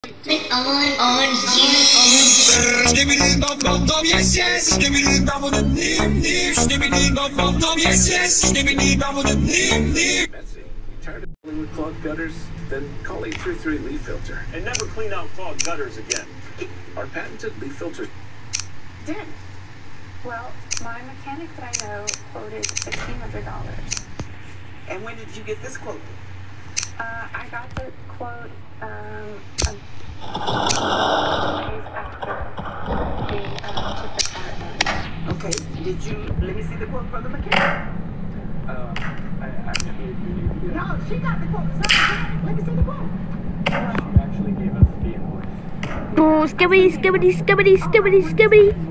on you. Yes, yes. Yes, yes. Messy. Tired of dealing with clogged gutters? Then call 833 Leaf Filter. And never clean out clogged gutters again. Our patented leaf filter. Did. Well, my mechanic that I know quoted $1,600. And when did you get this quote? I got the quote a couple days after we took the car in. Okay. Did you let me see the quote from the mechanic? No, she got the quote. Let me see the quote. She actually gave us the invoice. Oh, skibbity, skibbity, skibbity, skibbity, skibbity.